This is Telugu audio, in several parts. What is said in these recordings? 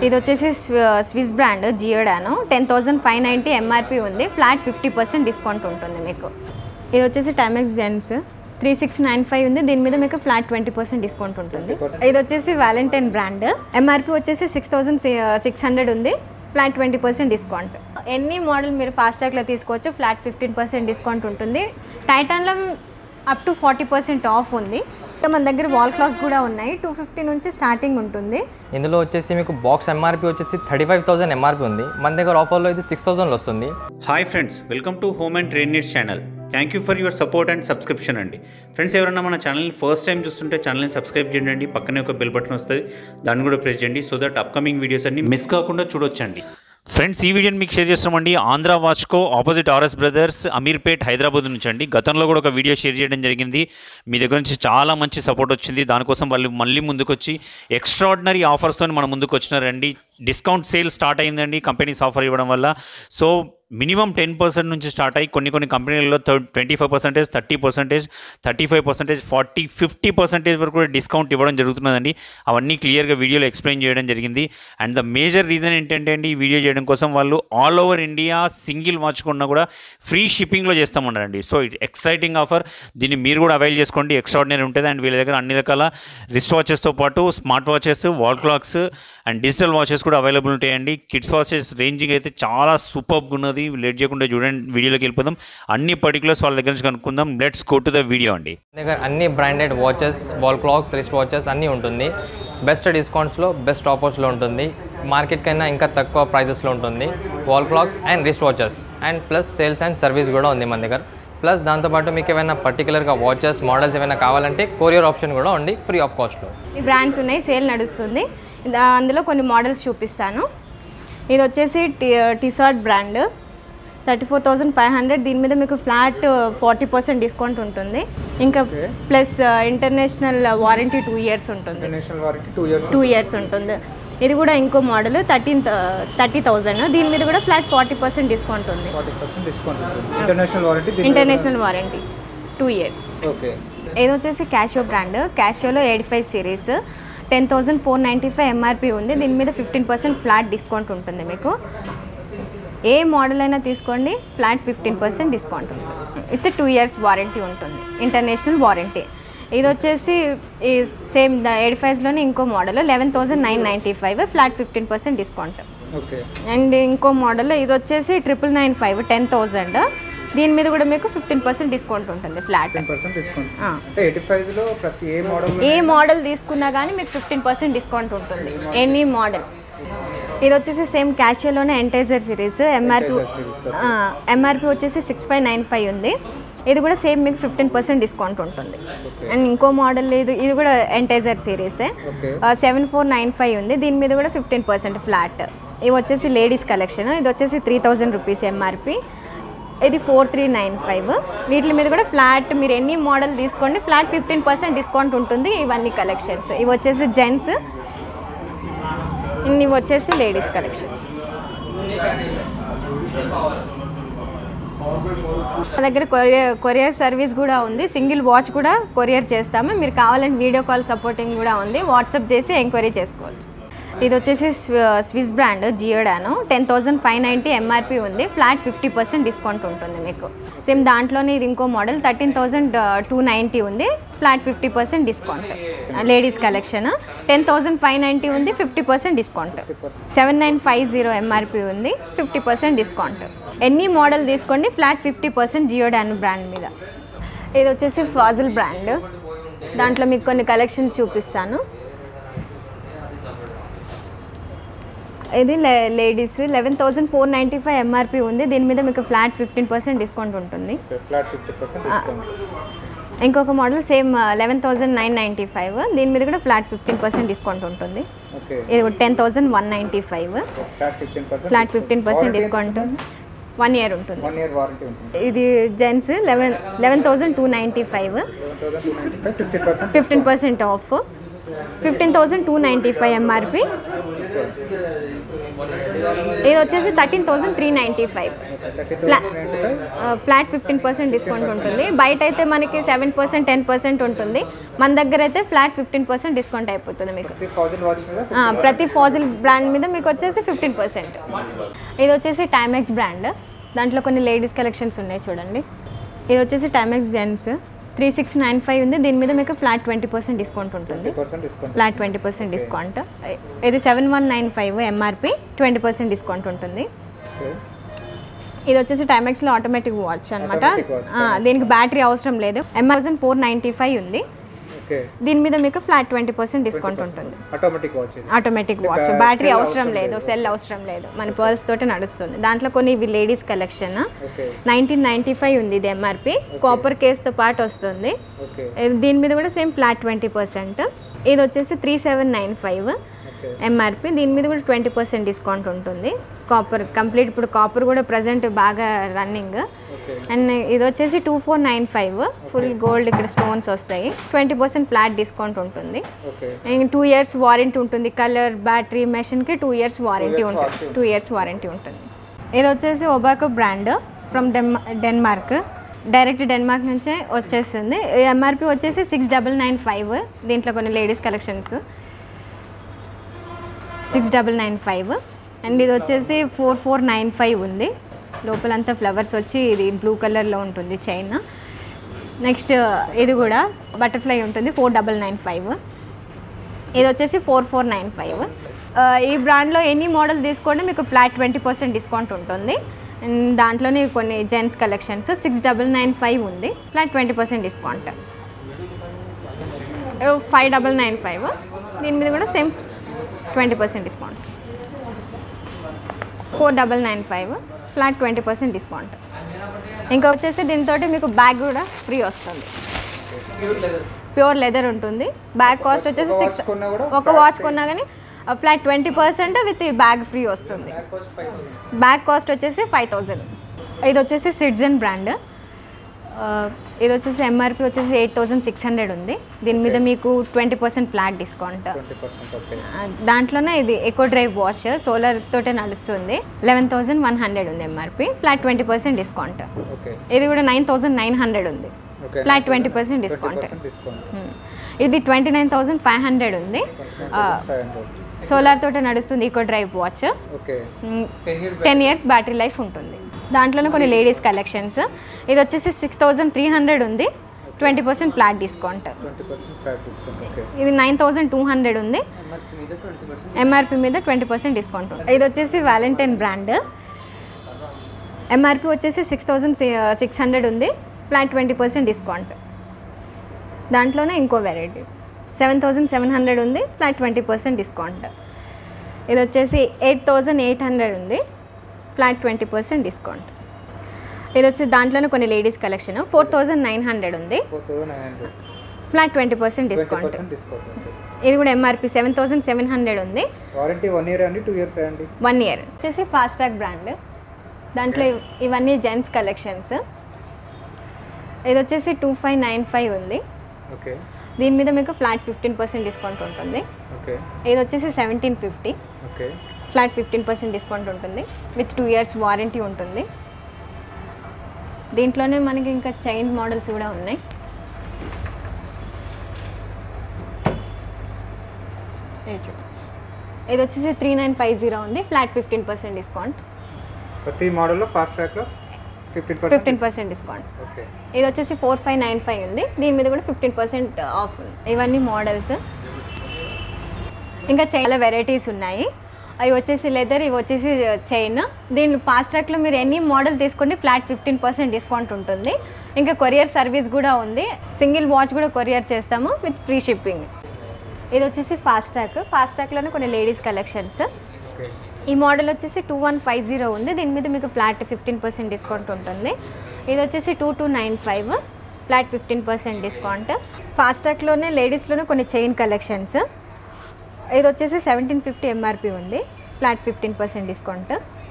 ఇది వచ్చేసి స్విస్ బ్రాండ్ జియోడానో 10,590 ఎంఆర్పి ఉంది. ఫ్లాట్ 50% డిస్కౌంట్ ఉంటుంది మీకు. ఇది వచ్చేసి టైమెక్స్ జెంట్స్ 3695 ఉంది. దీని మీద మీకు ఫ్లాట్ 20% డిస్కౌంట్ ఉంటుంది. ఇది వచ్చేసి వ్యాలంటైన్ బ్రాండ్ ఎంఆర్పి వచ్చేసి 6,600 ఉంది. Flat 20% discount. ఎన్ని మోడల్ మీరు ఫాస్ట్ ట్రాక్లో తీసుకోవచ్చు. ఫ్లాట్ 15% డిస్కౌంట్ ఉంటుంది. టైటాన్లో అప్ టు 40% ఆఫ్ ఉంది. మన దగ్గర వాల్ క్లాక్స్ కూడా ఉన్నాయి. 250 నుంచి స్టార్టింగ్ ఉంటుంది. ఇందులో వచ్చేసి మీకు బాక్స్ ఎంఆర్పి వచ్చేసి 35,000 ఎంఆర్పి ఉంది. మన దగ్గర ఆఫర్లో ఇది 6,000 వస్తుంది. Hi friends, welcome to home and trade needs channel. Thank you for your support and subscription అండి. ఫ్రెండ్స్, ఎవరైనా మన ఛానల్ని ఫస్ట్ టైం చూస్తుంటే ఛానల్ని సబ్స్క్రైబ్ చేయండి. పక్కనే ఒక బెల్ బటన్ వస్తుంది, దాన్ని కూడా ప్రెస్ చేయండి. సో దట్ అప్కమింగ్ వీడియోస్ అన్ని మిస్ కాకుండా చూడొచ్చండి. ఫ్రెండ్స్, ఈ వీడియోని మీకు షేర్ చేస్తున్నామండి Andhra watch co opposite RS brothers Ameerpet Hyderabad నుంచి అండి. గతంలో కూడా ఒక వీడియో షేర్ చేయడం జరిగింది. మీ దగ్గర నుంచి చాలా మంచి సపోర్ట్ వచ్చింది. దానికోసం వాళ్ళు మళ్ళీ ముందుకొచ్చి ఎక్స్ట్రాడినరీ ఆఫర్స్తో మన ముందుకు వచ్చినారండి. డిస్కౌంట్ సేల్ స్టార్ట్ అయిందండి కంపెనీస్ ఆఫర్ ఇవ్వడం వల్ల. సో మినిమం 10% నుంచి స్టార్ట్ అయ్యి కొన్ని కంపెనీలలో 25%, 30%, 35%, 40, 50% వరకు కూడా డిస్కౌంట్ ఇవ్వడం జరుగుతున్నదండి. అవన్నీ క్లియర్గా వీడియోలో ఎక్స్ప్లెయిన్ చేయడం జరిగింది. అండ్ ద మేజర్ రీజన్ ఏంటంటే అండి, ఈ వీడియో చేయడం కోసం వాళ్ళు all over India single watch కొన్నా కూడా ఫ్రీ షిప్పింగ్లో చేస్తామన్నారండి. So it exciting offer. దీన్ని మీరు కూడా అవైల్ చేసుకోండి. ఎక్స్ట్రాడినరీ ఉంటుంది. అండ్ వీళ్ళ దగ్గర అన్ని రకాల రిస్ట్ వాచెస్తో పాటు smart watches, wall clocks and digital watches కూడా అవైలబుల్ ఉంటాయండి. కిడ్స్ వాచెస్ రేంజింగ్ అయితే చాలా సూపర్గా ఉన్నది. లేట్ చేయకుండా చూడండి, వీడియోలోకి వెళ్ళిపోదాం. అన్ని పర్టికులర్స్ వాళ్ళ దగ్గర నుంచి కనుక్కుందాం. Let's go to the video అండి. దగ్గర అన్ని branded watches, wall clocks, wrist watches అన్నీ ఉంటుంది. బెస్ట్ డిస్కౌంట్స్లో, బెస్ట్ ఆఫర్స్లో ఉంటుంది. మార్కెట్ కన్నా ఇంకా తక్కువ ప్రైజెస్లో ఉంటుంది. Wall clocks and wrist watches and plus sales and service కూడా ఉంది మన దగ్గర. ప్లస్ దాంతోపాటు మీకు ఏమైనా పర్టికులర్గా వాచెస్ మోడల్స్ ఏమైనా కావాలంటే కొరియర్ ఆప్షన్ కూడా ఉంది ఫ్రీ ఆఫ్ కాస్ట్లో. ఈ బ్రాండ్స్ ఉన్నాయి, సేల్ నడుస్తుంది. అందులో కొన్ని మోడల్స్ చూపిస్తాను. ఇది వచ్చేసి టీషర్ట్ బ్రాండ్ 34,500. దీని మీద మీకు ఫ్లాట్ 40% డిస్కౌంట్ ఉంటుంది. ఇంకా ప్లస్ ఇంటర్నేషనల్ వారంటీ 2 years ఉంటుంది. 2 years ఉంటుంది. ఇది కూడా ఇంకో మోడల్ 30,000. దీని మీద కూడా ఫ్లాట్ 40% డిస్కౌంట్ ఉంది. International warranty 2 years. ఇది వచ్చేసి క్యాషియో బ్రాండ్. క్యాషియోలో 85 సిరీస్ 10,495 ఎంఆర్పి ఉంది. దీని మీద 15% ఫ్లాట్ డిస్కౌంట్ ఉంటుంది. మీకు ఏ మోడల్ అయినా తీసుకోండి, ఫ్లాట్ 15% డిస్కౌంట్ ఉంటుంది. విత్ 2 years వారంటీ ఉంటుంది, ఇంటర్నేషనల్ వారంటీ. ఇది వచ్చేసి ఈ సేమ్ 85లోనే ఇంకో మోడల్ 11,995 ఫ్లాట్ 15% డిస్కౌంట్. అండ్ ఇంకో మోడల్ ఇది వచ్చేసి 995 10,000. దీని మీద కూడా మీకు 15% డిస్కౌంట్ ఉంటుంది. ఫ్లాట్ ఏ మోడల్ తీసుకున్నా కానీ మీకు 15% డిస్కౌంట్ ఉంటుంది. Any model. ఇది వచ్చేసి సేమ్ క్యాషియోలోనే ఎంటైజర్ సిరీస్ ఎంఆర్పి వచ్చేసి 6595 ఉంది. ఇది కూడా సేమ్ మీకు 15% డిస్కౌంట్ ఉంటుంది. అండ్ ఇంకో మోడల్ ఇది కూడా ఎంటైజర్ సిరీసే 7495 ఉంది. దీని మీద కూడా 15% ఫ్లాట్. ఇవి వచ్చేసి లేడీస్ కలెక్షన్. ఇది వచ్చేసి 3,000 రూపీస్ ఎంఆర్పి. ఇది 4395. వీటి మీద కూడా ఫ్లాట్ మీరు ఎన్ని మోడల్ తీసుకోండి, ఫ్లాట్ 15% డిస్కౌంట్ ఉంటుంది. ఇవన్నీ కలెక్షన్స్. ఇవి వచ్చేసి జెంట్స్, ఇవి వచ్చేసి లేడీస్ కలెక్షన్స్. మా దగ్గర కొరియర్ సర్వీస్ కూడా ఉంది. సింగిల్ వాచ్ కూడా కొరియర్ చేస్తాము. మీరు కావాలంటే వీడియో కాల్ సపోర్టింగ్ కూడా ఉంది. వాట్సాప్ చేసి ఎంక్వైరీ చేసుకోవచ్చు. ఇది వచ్చేసి స్విస్ బ్రాండ్ జియోడానో 10,590 ఎంఆర్పి ఉంది. ఫ్లాట్ 50% డిస్కౌంట్ ఉంటుంది మీకు. సేమ్ దాంట్లోనే ఇది ఇంకో మోడల్ 13,290 ఉంది. Flat 50% discount. లేడీస్ కలెక్షన్ 10,590 ఉంది, 50% డిస్కౌంట్. 7,950 ఎంఆర్పి ఉంది, 50% డిస్కౌంట్. ఎన్ని మోడల్ తీసుకోండి, ఫ్లాట్ 50% జియోడానో బ్రాండ్ మీద. ఇది వచ్చేసి ఫాజిల్ బ్రాండ్. దాంట్లో మీకు కొన్ని కలెక్షన్స్ చూపిస్తాను. ఇది లేడీస్ 11,495 ఎంఆర్పి ఉంది. దీని మీద మీకు ఫ్లాట్ 15% డిస్కౌంట్ ఉంటుంది. ఇంకొక మోడల్ సేమ్ 11,995. దీని మీద కూడా ఫ్లాట్ 15% డిస్కౌంట్ ఉంటుంది. ఇది 10,195 ఫ్లాట్ 15% డిస్కౌంట్. 1 year ఉంటుంది. ఇది జెంట్స్ 11,295 15% ఆఫ్. 15,295 ఎంఆర్పి. ఇది వచ్చేసి 13,395. ఫ్లాట్ 15% డిస్కౌంట్ ఉంటుంది. బయట అయితే మనకి 7%, 10% ఉంటుంది. మన దగ్గర అయితే ఫ్లాట్ 15% డిస్కౌంట్ అయిపోతుంది మీకు. ప్రతి ఫాజిల్ బ్రాండ్ మీద మీకు వచ్చేసి 15%. ఇది వచ్చేసి టైమెక్స్ బ్రాండ్. దాంట్లో కొన్ని లేడీస్ కలెక్షన్స్ ఉన్నాయి చూడండి. ఇది వచ్చేసి టైమెక్స్ జెంట్స్ 3695 ఉంది. దీని మీద మీకు ఫ్లాట్ 20% డిస్కౌంట్ ఉంటుంది. Flat 20% discount. ఇది 7195 ఎంఆర్పి, 20% డిస్కౌంట్ ఉంటుంది. ఇది వచ్చేసి టైమెక్స్లో ఆటోమేటిక్ వాచ్ అనమాట. దీనికి బ్యాటరీ అవసరం లేదు. 1495 ఉంది. దీని మీద మీకు ఫ్లాట్ 20% డిస్కౌంట్ ఉంటుంది. ఆటోమేటిక్ వాచ్, బ్యాటరీ అవసరం లేదు, సెల్ అవసరం లేదు, మన పర్ల్స్ తోటి నడుస్తుంది. దాంట్లో కొన్ని ఇవి లేడీస్ కలెక్షన్ 1995 ఉంది. ఇది ఎంఆర్పి, కాపర్ కేస్తో పాటు వస్తుంది. దీని మీద కూడా సేమ్ ఫ్లాట్ 20%. ఇది వచ్చేసి 3795 ఎంఆర్పి. దీని మీద కూడా 20% డిస్కౌంట్ ఉంటుంది. కాపర్ కంప్లీట్, ఇప్పుడు కాపర్ కూడా ప్రజెంట్ బాగా రన్నింగ్. అండ్ ఇది వచ్చేసి 2495 ఫుల్ గోల్డ్, ఇక్కడ స్టోన్స్ వస్తాయి. 20% ఫ్లాట్ డిస్కౌంట్ ఉంటుంది. 2 years వారంటీ ఉంటుంది. కలర్, బ్యాటరీ, మెషిన్కి 2 years వారంటీ ఉంటుంది. 2 years వారంటీ ఉంటుంది. ఇది వచ్చేసి Obaku brand from Denmark. Direct Denmark నుంచే వచ్చేస్తుంది. ఎంఆర్పి వచ్చేసి 6995. దీంట్లో కొన్ని లేడీస్ కలెక్షన్స్ 6995. అండ్ ఇది వచ్చేసి 4495 ఉంది. లోపలంతా ఫ్లవర్స్ వచ్చి ఇది బ్లూ కలర్లో ఉంటుంది చైన్. నెక్స్ట్ ఇది కూడా బటర్ఫ్లై ఉంటుంది 4995. ఇది వచ్చేసి 4495. ఈ బ్రాండ్లో ఎనీ మోడల్ తీసుకోండి మీకు ఫ్లాట్ 20% డిస్కౌంట్ ఉంటుంది. అండ్ దాంట్లోనే కొన్ని జెంట్స్ కలెక్షన్స్ 6995 ఉంది. Flat 20% discount. 5995. దీని మీద కూడా సేమ్ 20% డిస్కౌంట్. 4995 flat 20% discount. ఇంకా వచ్చేసి దీంతో మీకు బ్యాగ్ కూడా ఫ్రీ వస్తుంది. ప్యూర్ లెదర్ ఉంటుంది. బ్యాగ్ కాస్ట్ వచ్చేసి 6. ఒక వాచ్ కొన్నా కానీ ఫ్లాట్ 20% విత్ బ్యాగ్ ఫ్రీ వస్తుంది. బ్యాగ్ కాస్ట్ వచ్చేసి 5000. ఇది వచ్చేసి సిటిజన్ బ్రాండ్. ఇది వచ్చేసి ఎంఆర్పి వచ్చేసి 8600 ఉంది. దీని మీద మీకు 20% ఫ్లాట్ డిస్కౌంట్. దాంట్లోనే ఇది ఎకో డ్రైవ్ వాచ్ సోలార్ తోటే నడుస్తుంది. 11100 ఉంది ఎంఆర్పి, ఫ్లాట్ 20% డిస్కౌంట్. ఇది కూడా 9900 ఉంది. Flat 20% discount. ఇది 29500 ఉంది. సోలార్ తోటే నడుస్తుంది. Eco drive watch 10 years battery life ఉంటుంది. దాంట్లోనే కొన్ని లేడీస్ కలెక్షన్స్. ఇది వచ్చేసి 6300 ఉంది. 20% ఫ్లాట్ డిస్కౌంట్. ఇది 9200 ఉంది. ఎంఆర్పి మీద 20% డిస్కౌంట్. ఇది వచ్చేసి వ్యాలంటైన్ బ్రాండ్. ఎంఆర్పి వచ్చేసి 6600 ఉంది. Flat 20% discount. దాంట్లోనే ఇంకో వెరైటీ 7700 ఉంది. Flat 20% discount. ఇది వచ్చేసి 8800 ఉంది. Flat 20% discount. ఇది వచ్చి దాంట్లోనే కొన్ని లేడీస్ కలెక్షన్ 4900 ఉంది. Flat 20% discount. ఇది కూడా ఎంఆర్పి 7700 ఉంది. వారంటీ 1 year అండి, 2 years అండి? 1 year. వచ్చేసి ఫాస్ట్ ట్రాక్ బ్రాండ్. దాంట్లో ఇవన్నీ జెంట్స్ కలెక్షన్స్. ఇది వచ్చేసి 2595 ఉంది. ఓకే. దీని మీద మీకు ఫ్లాట్ 15% డిస్కౌంట్ ఉంటుంది. ఓకే. ఇది వచ్చేసి 1750. ఓకే. ఫ్లాట్ 15% డిస్కౌంట్ ఉంటుంది. విత్ 2 years వారంటీ ఉంటుంది. దీంట్లోనే మనకి ఇంకా చైన్ మోడల్స్ కూడా ఉన్నాయి. ఇది వచ్చేసి 3950 ఉంది. Flat 15% discount. ప్రతి మోడల్లో ఫాస్ట్ ట్రాక్లో 15% డిస్కౌంట్. ఓకే. ఇది వచ్చేసి 4595 ఉంది. దీని మీద కూడా 15% ఆఫ్ ఉంది. ఇవన్నీ మోడల్స్. ఇంకా చాలా వెరైటీస్ ఉన్నాయి. అవి వచ్చేసి లెదర్, ఇవి వచ్చేసి చైన్. దీని ఫాస్ట్ ట్రాక్లో మీరు ఎన్ని మోడల్ తీసుకోండి ఫ్లాట్ 15% డిస్కౌంట్ ఉంటుంది. ఇంకా కొరియర్ సర్వీస్ కూడా ఉంది. సింగిల్ వాచ్ కూడా కొరియర్ చేస్తాము విత్ ఫ్రీ షిప్పింగ్. ఇది వచ్చేసి ఫాస్ట్ ట్రాక్. ఫాస్ట్ ట్రాక్లోనే కొన్ని లేడీస్ కలెక్షన్స్. ఈ మోడల్ వచ్చేసి 2150 ఉంది. దీని మీద మీకు ఫ్లాట్ 15% డిస్కౌంట్ ఉంటుంది. ఇది వచ్చేసి 2295 ఫ్లాట్ 15% డిస్కౌంట్. ఫాస్ట్ ట్రాక్లోనే లేడీస్లోనే కొన్ని చైన్ కలెక్షన్స్. ఇది వచ్చేసి 1750 ఎంఆర్పి ఉంది. Flat 15% discount.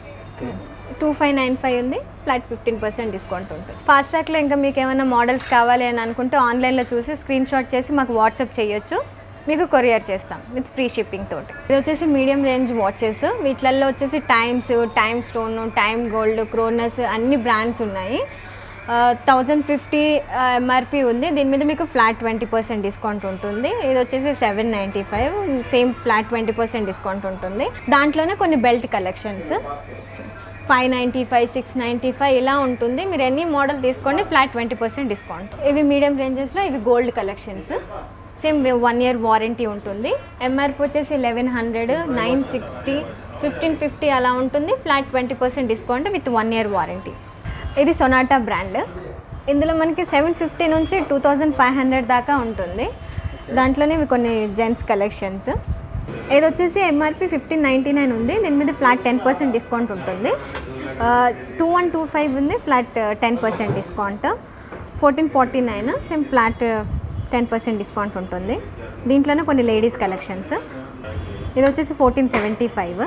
2595 ఉంది. ఫ్లాట్ 15% డిస్కౌంట్ ఉంటుంది. ఫాస్ట్ ట్రాక్లో ఇంకా మీకు ఏమైనా మోడల్స్ కావాలి అని అనుకుంటే ఆన్లైన్లో చూసి స్క్రీన్ షాట్ చేసి మాకు వాట్సాప్ చేయొచ్చు. మీకు కొరియర్ చేస్తాం విత్ ఫ్రీ షిప్పింగ్ తోటి. ఇది వచ్చేసి మీడియం రేంజ్ వాచెస్. వీటిల్లో వచ్చేసి టైమ్ స్టోన్, టైమ్ గోల్డ్, క్రోనస్ అన్ని బ్రాండ్స్ ఉన్నాయి. 1050 MRP ఉంది. దీని మీద మీకు ఫ్లాట్ 20% డిస్కౌంట్ ఉంటుంది. ఇది వచ్చేసి 795, సేమ్ ఫ్లాట్ 20% డిస్కౌంట్ ఉంటుంది. దాంట్లోనే కొన్ని బెల్ట్ కలెక్షన్స్ 595, 695 ఇలా ఉంటుంది. మీరు ఎన్ని మోడల్ తీసుకోండి, ఫ్లాట్ 20% డిస్కౌంట్. ఇవి మీడియం రేంజెస్లో ఇవి gold collections. Same 1 year warranty ఉంటుంది. MRP వచ్చేసి 1100, 960, 1550 అలా ఉంటుంది. Flat 20% discount with 1 year warranty. ఇది సొనాటా బ్రాండ్. ఇందులో మనకి 750 నుంచి 2500 దాకా ఉంటుంది. దాంట్లోనే ఇవి కొన్ని జెంట్స్ కలెక్షన్స్. ఇది వచ్చేసి MRP 1599 ఉంది. దీని మీద ఫ్లాట్ 10% డిస్కౌంట్ ఉంటుంది. 2125 ఉంది, flat 10% discount. 1449 same flat 10% discount ఉంటుంది. దీంట్లోనే కొన్ని లేడీస్ కలెక్షన్స్. ఇది వచ్చేసి 1475,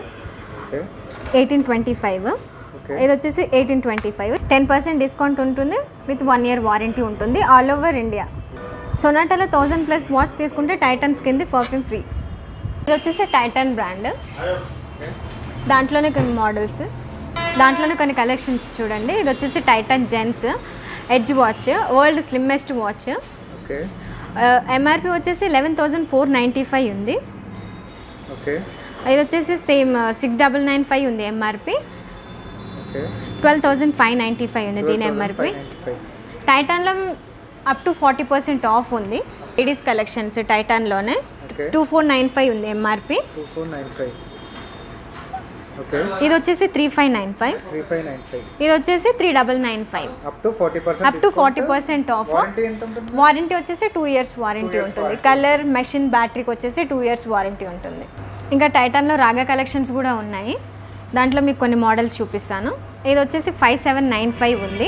1825, ఇది వచ్చేసి 1825. 10% డిస్కౌంట్ ఉంటుంది విత్ 1 year వారంటీ ఉంటుంది ఆల్ ఓవర్ ఇండియా. సొనాటాలో 1000+ వాచ్ తీసుకుంటే టైటన్స్ కింద పర్ఫ్యూమ్ ఫ్రీ. ఇది వచ్చేసి టైటన్ బ్రాండ్. దాంట్లోనే కొన్ని మోడల్స్, దాంట్లోనే కొన్ని కలెక్షన్స్ చూడండి. ఇది వచ్చేసి Titan gents edge watch, world slimmest watch. MRP వచ్చేసి 11,495 ఉంది. ఇది వచ్చేసి సేమ్ 6,995 ఉంది MRP. 12,595 ఉంది దీని MRP. టైటాన్లో అప్ టు 40% ఆఫ్ ఉంది. లేడీస్ కలెక్షన్స్ టైటాన్లోనే 2495 ఉంది MRP. ఇది వచ్చేసి 3595, ఇది వచ్చేసి 3995. Up to 40% of. వారంటీ వచ్చేసి 2 years వారంటీ ఉంటుంది. కలర్, మెషిన్, బ్యాటరీకి వచ్చేసి 2 years వారంటీ ఉంటుంది. ఇంకా టైటాన్లో రాగా కలెక్షన్స్ కూడా ఉన్నాయి. దాంట్లో మీకు కొన్ని మోడల్స్ చూపిస్తాను. ఇది వచ్చేసి 5795 ఉంది.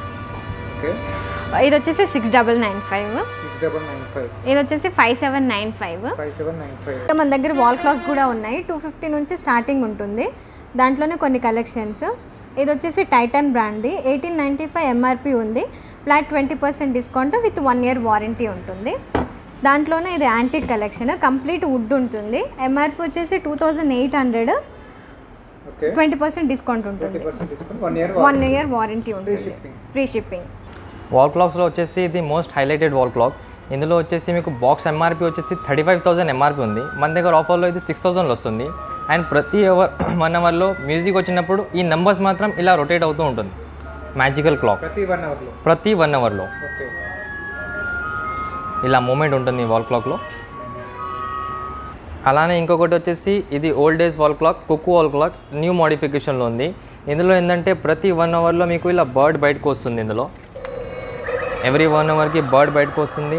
ఇది వచ్చేసి 6995, ఇది వచ్చేసి 5795. మన దగ్గర వాల్ క్లాక్స్ కూడా ఉన్నాయి. 250 నుంచి స్టార్టింగ్ ఉంటుంది. దాంట్లోనే కొన్ని కలెక్షన్స్. ఇది వచ్చేసి టైటన్ బ్రాండ్ది 1895 MRP ఉంది. Flat 20% discount with 1 year warranty ఉంటుంది. దాంట్లోనే ఇది యాంటిక్ కలెక్షన్, కంప్లీట్ వుడ్ ఉంటుంది. MRP వచ్చేసి 2800, 20% డిస్కౌంట్ ఉంటుంది. 1 year వారంటీ ఉంటుంది, ఫ్రీ షిప్పింగ్. వాల్ క్లాక్స్లో వచ్చేసి ఇది మోస్ట్ హైలైటెడ్ వాల్ క్లాక్. ఇందులో వచ్చేసి మీకు బాక్స్ MRP వచ్చేసి 35,000 MRP ఉంది. మన దగ్గర ఆఫర్లో ఇది 6,000 వస్తుంది. అండ్ ప్రతి 1 అవర్లో మ్యూజిక్ వచ్చినప్పుడు ఈ నెంబర్స్ మాత్రం ఇలా రొటేట్ అవుతూ ఉంటుంది. మ్యాజికల్ క్లాక్ ప్రతి 1 అవర్లో ఇలా మూమెంట్ ఉంటుంది ఈ వాల్ క్లాక్లో. అలానే ఇంకొకటి వచ్చేసి ఇది old days wall clock, cuckoo wall clock, new మోడిఫికేషన్లో ఉంది. ఇందులో ఏంటంటే ప్రతి 1 అవర్లో మీకు ఇలా బర్డ్ బయటకు వస్తుంది. ఇందులో ఎవ్రీ 1 అవర్కి బర్డ్ బయటకు వస్తుంది.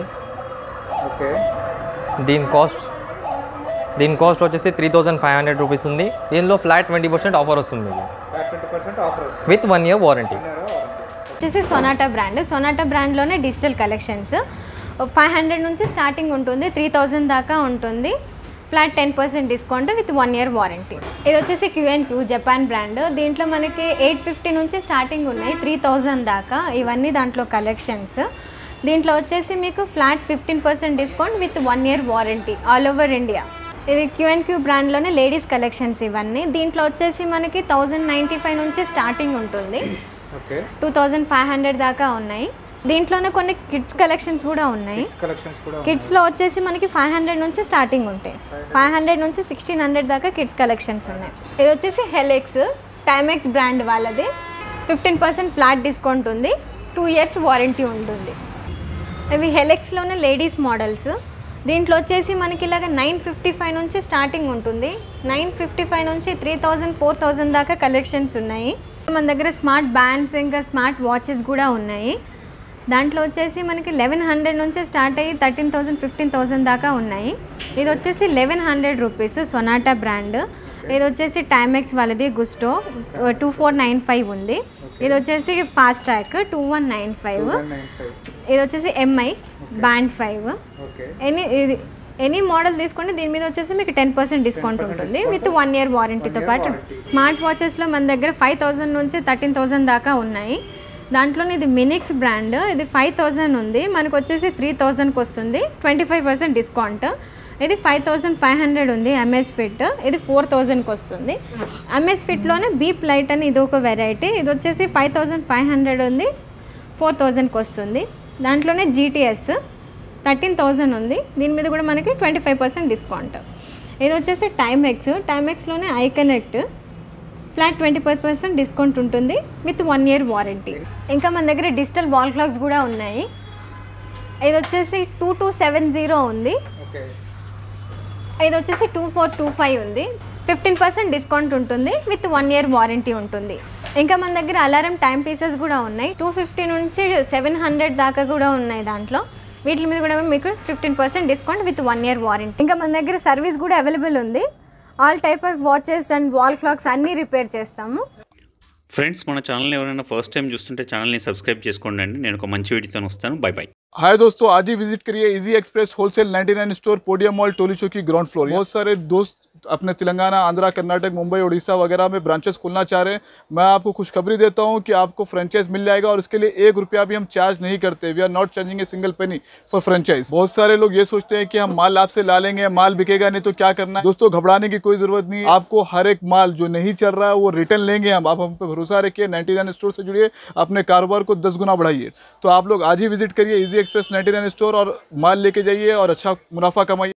దీని కాస్ట్ వచ్చేసి 3,500 రూపీస్ ఉంది. దీనిలో ఫ్లాట్ 20% ఆఫర్ వస్తుంది విత్ 1 year వారంటీ. వచ్చేసి సొనాటా బ్రాండ్. సొనాటా బ్రాండ్లోనే డిజిటల్ కలెక్షన్స్ 500 నుంచి స్టార్టింగ్ ఉంటుంది, 3000 దాకా ఉంటుంది. Flat 10% discount with 1 year warranty. ఇది వచ్చేసి Q&Q జపాన్ బ్రాండ్. దీంట్లో మనకి 850 నుంచి స్టార్టింగ్ ఉన్నాయి, 3000 దాకా. ఇవన్నీ దాంట్లో కలెక్షన్స్. దీంట్లో వచ్చేసి మీకు flat 15% discount with 1 year warranty all over India. ఇది Q&Q బ్రాండ్లోనే లేడీస్ కలెక్షన్స్ ఇవన్నీ. దీంట్లో వచ్చేసి మనకి 1095 నుంచి స్టార్టింగ్ ఉంటుంది, 2500 దాకా ఉన్నాయి. దీంట్లోనే కొన్ని కిడ్స్ కలెక్షన్స్ కూడా ఉన్నాయి. కిడ్స్లో వచ్చేసి మనకి 500 నుంచి స్టార్టింగ్ ఉంటాయి. 500 నుంచి 1600 దాకా కిడ్స్ కలెక్షన్స్ ఉన్నాయి. ఇది వచ్చేసి హెలెక్స్, టైమెక్స్ బ్రాండ్ వాళ్ళది. 15% ఫ్లాట్ డిస్కౌంట్ ఉంది, 2 years వారంటీ ఉంటుంది. ఇవి హెలెక్స్లోనే లేడీస్ మోడల్స్. దీంట్లో వచ్చేసి మనకి ఇలాగ 955 నుంచి స్టార్టింగ్ ఉంటుంది. 955 నుంచి 3000, 4000 దాకా కలెక్షన్స్ ఉన్నాయి. మన దగ్గర స్మార్ట్ బ్యాండ్స్ ఇంకా స్మార్ట్ వాచెస్ కూడా ఉన్నాయి. దాంట్లో వచ్చేసి మనకి 1100 నుంచి స్టార్ట్ అయ్యి 13,000, 15,000 దాకా ఉన్నాయి. ఇది వచ్చేసి 1100 రూపీస్ సొనాటా బ్రాండ్. ఇది వచ్చేసి టైమెక్స్ వాళ్ళది గుస్టో 2495 ఉంది. ఇది వచ్చేసి ఫాస్ట్ ట్రాక్ 2195. ఇది వచ్చేసి MI బ్యాండ్ 5. ఎనీ మోడల్ తీసుకోండి. దీని మీద వచ్చేసి మీకు 10% డిస్కౌంట్ ఉంటుంది విత్ 1 year వారంటీతో పాటు. స్మార్ట్ వాచెస్లో మన దగ్గర 5000 నుంచి 13,000 దాకా ఉన్నాయి. దాంట్లోనే ఇది మినిక్స్ బ్రాండ్. ఇది 5000 ఉంది, మనకు వచ్చేసి 3000కి వస్తుంది, 25% డిస్కౌంట్. ఇది 5500 ఉంది ఎంఎస్ ఫిట్. ఇది 4000కి వస్తుంది. ఎంఎస్ ఫిట్లోనే బీప్ లైట్ అని ఇది ఒక వెరైటీ. ఇది వచ్చేసి 5500 ఉంది, 4000కి వస్తుంది. దాంట్లోనే జీటీఎస్ 13000 ఉంది. దీని మీద కూడా మనకి 25% డిస్కౌంట్. ఇది వచ్చేసి టైమెక్స్లోనే ఐ కనెక్ట్ ఫ్లాట్ 25% డిస్కౌంట్ ఉంటుంది విత్ 1 year వారంటీ. ఇంకా మన దగ్గర డిజిటల్ వాల్ క్లాక్స్ కూడా ఉన్నాయి. ఇది వచ్చేసి 2270 ఉంది. ఇది వచ్చేసి 2425 ఉంది. 15% డిస్కౌంట్ ఉంటుంది విత్ 1 year వారంటీ ఉంటుంది. ఇంకా మన దగ్గర అలారం టైం పీసెస్ కూడా ఉన్నాయి. 250 నుంచి 700 దాకా కూడా ఉన్నాయి. దాంట్లో వీటి మీద కూడా మీకు 15% డిస్కౌంట్ విత్ 1 year వారంటీ. ఇంకా మన దగ్గర సర్వీస్ కూడా అవైలబుల్ ఉంది. All type of watches and wall clocks అన్నీ రిపేర్ చేస్తాము. ఫ్రెండ్స్, మన ఛానల్ ఎవరైనా ఫస్ట్ టైం చూస్తుంటే ఛానల్ని సబ్స్క్రైబ్ చేసుకోండి అండి. నేను ఒక మంచి వీడియోతో వస్తాను. Bye bye. हाय दोस्तों, आज ही विजिट करिए easy express wholesale 99 store podium mall Tolichowki ground floor. बहुत सारे दोस्त अपने तेलंगाना, आंध्रा, कर्नाटक, मुंबई, उड़ीसा वगैरह में ब्रांचेस खोलना चाह रहे हैं। मैं आपको खुशखबरी देता हूं कि आपको फ्रेंचाइज मिल जाएगा और इसके लिए 1 रुपया भी हम चार्ज नहीं करते। We are not charging a single penny for franchise. बहुत सारे लोग ये सोचते हैं कि हम माल आपसे ला लेंगे, माल बिकेगा नहीं तो क्या करना है। दोस्तों, घबराने की कोई जरूरत नहीं। आपको हर एक माल जो नहीं चल रहा है वो रिटर्न लेंगे हम। आप हम पे भरोसा रखिए, 99 स्टोर से जुड़िए, अपने कारोबार को 10 गुना बढ़ाइए। तो आप लोग आज ही विजिट करिए इजी एक्सप्रेस 99 स्टोर और माल लेके जाइए और अच्छा मुनाफा कमाइए।